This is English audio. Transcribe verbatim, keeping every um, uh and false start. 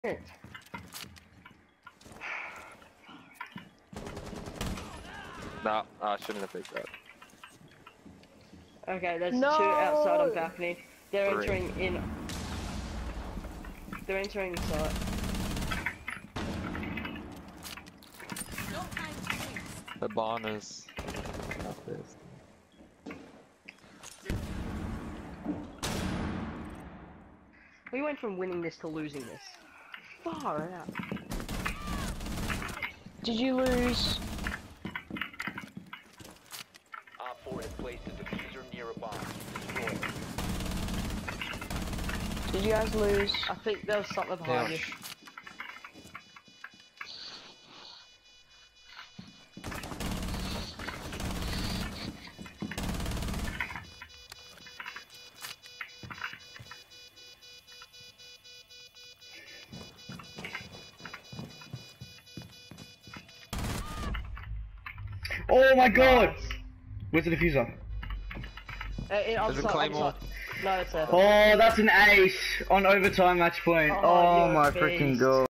it. No, I shouldn't have picked that. Okay, there's No! two outside on balcony. They're Three. entering in. They're entering the site. The barn is up there. We went from winning this to losing this. Far out. Did you lose? Op four has placed a diffuser near a bomb. Destroy it. Did you guys lose? I think there was something behind Yeah. you. Oh my god! Where's the diffuser? Uh, in, on There's a site, on claymore. site. No, it's a. Oh, that's an ace on overtime match point. Oh, Oh, you're my a freaking beast. god.